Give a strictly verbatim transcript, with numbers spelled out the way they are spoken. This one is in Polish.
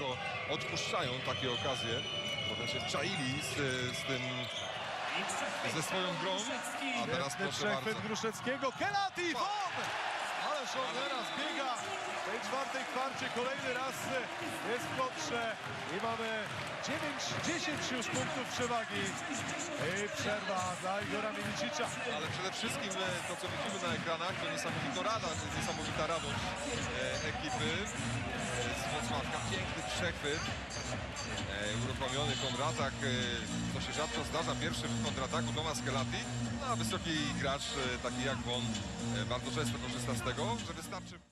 rzadko odpuszczają takie okazje. Potem się czaili z, z tym, ze swoją grą. A teraz proszę Przechwyt bardzo. Gruszeckiego, Kelati, Won! Ależ on teraz biega w tej czwartej kwarcie, kolejny raz jest w kontrze i mamy dziewięć dziesięć już punktów przewagi. I przerwa dla Igora Milicicza. Ale przede wszystkim e, to, co widzimy na ekranach, to niesamowita rada, niesamowita radość e, ekipy e, z Wrocławka. Piękny przechwyt, e, uruchomiony kontratak, e, to się rzadko zdarza. Pierwszy w kontrataku Tomasz Kelati, no, a wysoki gracz, e, taki jak on, e, bardzo często korzysta z tego, że wystarczy...